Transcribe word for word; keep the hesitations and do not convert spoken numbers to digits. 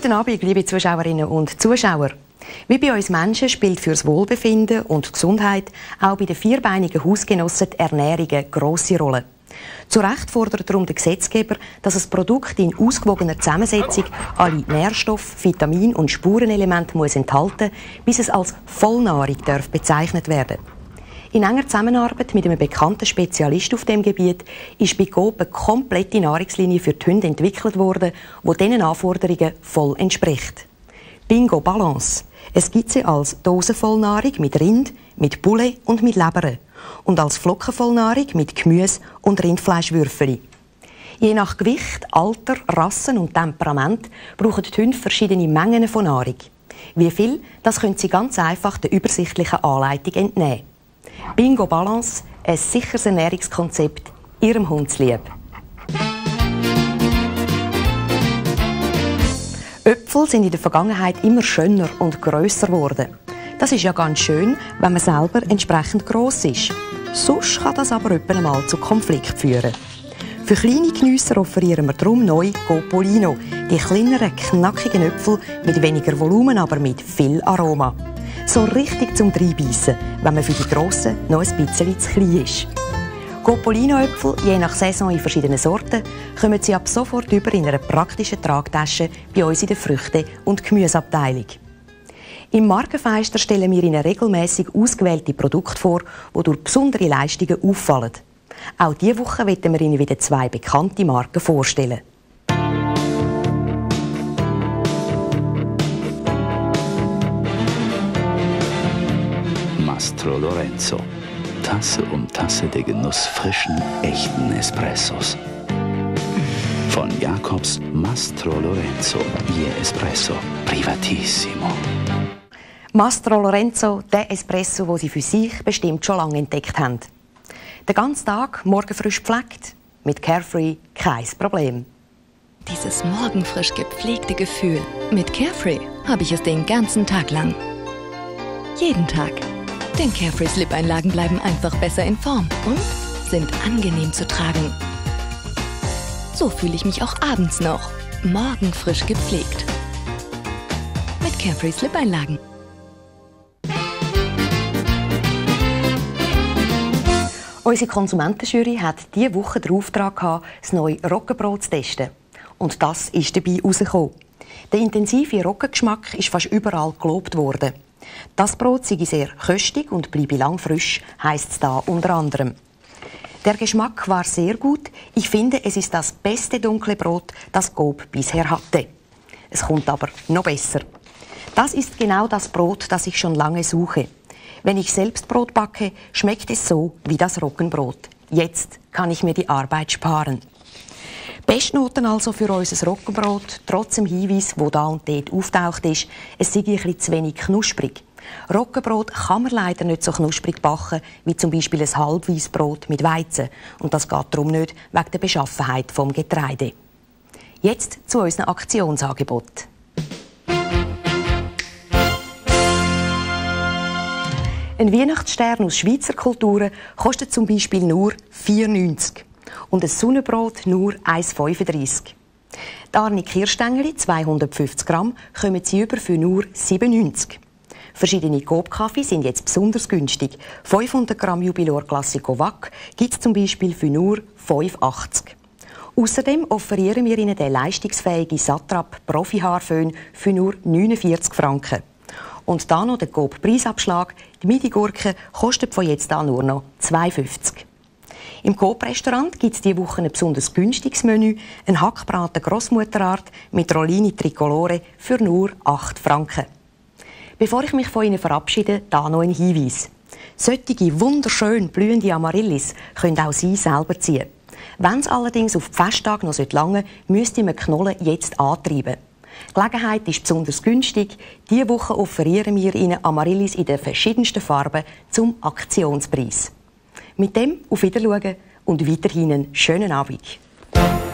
Guten Abend, liebe Zuschauerinnen und Zuschauer. Wie bei uns Menschen spielt für das Wohlbefinden und die Gesundheit auch bei den vierbeinigen Hausgenossen die Ernährung eine grosse Rolle. Zu Recht fordert darum der Gesetzgeber, dass das Produkt in ausgewogener Zusammensetzung alle Nährstoffe, Vitamine und Spurenelemente muss enthalten, bis es als Vollnahrung darf bezeichnet werden. In enger Zusammenarbeit mit einem bekannten Spezialist auf dem Gebiet ist bei Coop eine komplette Nahrungslinie für die Hunde entwickelt worden, die diesen Anforderungen voll entspricht. Bingo Balance. Es gibt sie als Dosenvollnahrung mit Rind, mit Bulle und mit Leber und als Flockenvollnahrung mit Gemüse und Rindfleischwürfeli. Je nach Gewicht, Alter, Rassen und Temperament brauchen die Hunde verschiedene Mengen von Nahrung. Wie viel, das können Sie ganz einfach der übersichtlichen Anleitung entnehmen. Bingo Balance, ein sicheres Ernährungskonzept, Ihrem Hund zulieb. Äpfel sind in der Vergangenheit immer schöner und grösser geworden. Das ist ja ganz schön, wenn man selber entsprechend gross ist. Sonst kann das aber öppe mal zu Konflikt führen. Für kleine Geniesser offerieren wir darum neu Copolino, die kleineren, knackigen Äpfel mit weniger Volumen, aber mit viel Aroma. So richtig zum Reinbeissen, wenn man für die Grossen noch ein bisschen zu klein ist. Copolino-Äpfel, je nach Saison in verschiedenen Sorten, kommen Sie ab sofort über in einer praktischen Tragtasche bei uns in der Früchte- und Gemüseabteilung. Im Markenfenster stellen wir Ihnen regelmäßig ausgewählte Produkte vor, die durch besondere Leistungen auffallen. Auch diese Woche wollen wir Ihnen wieder zwei bekannte Marken vorstellen. Mastro Lorenzo. Tasse um Tasse der Genuss frischen, echten Espressos. Von Jakobs Mastro Lorenzo. Ihr Espresso. Privatissimo. Mastro Lorenzo, der Espresso, den Sie für sich bestimmt schon lange entdeckt haben. Den ganzen Tag morgenfrisch gepflegt. Mit Carefree kein Problem. Dieses morgenfrisch gepflegte Gefühl. Mit Carefree habe ich es den ganzen Tag lang. Jeden Tag. Denn Carefree Slip-Einlagen bleiben einfach besser in Form und sind angenehm zu tragen. So fühle ich mich auch abends noch. Morgenfrisch gepflegt. Mit Carefree Slip-Einlagen. Unsere Konsumentenjury hat diese Woche den Auftrag gehabt, das neue Roggenbrot zu testen. Und das ist dabei herausgekommen. Der intensive Roggengeschmack ist fast überall gelobt worden. Das Brot sei sehr köstig und bleibe lang frisch, heisst es da unter anderem. Der Geschmack war sehr gut. Ich finde, es ist das beste dunkle Brot, das Coop bisher hatte. Es kommt aber noch besser. Das ist genau das Brot, das ich schon lange suche. Wenn ich selbst Brot backe, schmeckt es so wie das Roggenbrot. Jetzt kann ich mir die Arbeit sparen. Bestnoten also für unser Roggenbrot, trotz dem Hinweis, wo da und dort auftaucht ist, es sei ein bisschen zu wenig knusprig. Roggenbrot kann man leider nicht so knusprig backen, wie zum Beispiel ein Halbweissbrot mit Weizen. Und das geht darum nicht wegen der Beschaffenheit vom Getreide. Jetzt zu unserem Aktionsangebot. Ein Weihnachtsstern aus Schweizer Kulturen kostet zum Beispiel nur vier neunzig und ein Sonnenbrot nur eins fünfunddreissig. Die Arni Kirschstängeli, zweihundertfünfzig Gramm, kommen Sie über für nur sieben neunzig. Verschiedene Coop-Kaffee sind jetzt besonders günstig. fünfhundert Gramm Jubilor Classico Wack gibt es zum Beispiel für nur fünf achtzig. Außerdem offerieren wir Ihnen den leistungsfähigen Satrap Profi-Haarföhn für nur neunundvierzig Franken. Und dann noch der Coop-Preisabschlag. Die Midi-Gurke kostet von jetzt an nur noch zwei fünfzig. Im Coop-Restaurant gibt es diese Woche ein besonders günstiges Menü, ein Hackbraten Grossmutterart mit Rollini Tricolore für nur acht Franken. Bevor ich mich von Ihnen verabschiede, da noch ein Hinweis. Solche wunderschön blühende Amaryllis können auch Sie selber ziehen. Wenn es allerdings auf die Festtage noch lange sollte, müsste man die Knollen jetzt antreiben. Die Gelegenheit ist besonders günstig. Diese Woche offerieren wir Ihnen Amaryllis in den verschiedensten Farben zum Aktionspreis. Mit dem auf Wiedersehen und weiterhin einen schönen Abend.